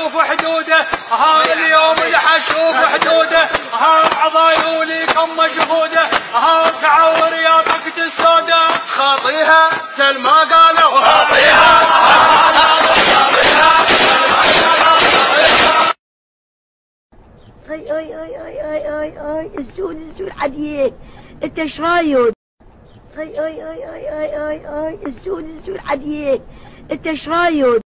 اشوف حدوده، ها اليوم الحشوف حدوده، ها عضايولي كم مجهوده، ها تعور يا طقت السودا. خاطيها تل ما قالوا، اي السود عديه، انت ايش رايد؟ اي السود عديه، انت ايش رايد؟